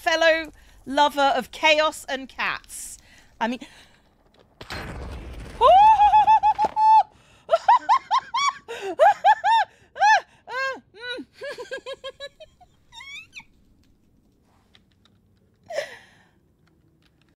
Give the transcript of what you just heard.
fellow lover of chaos and cats. I mean,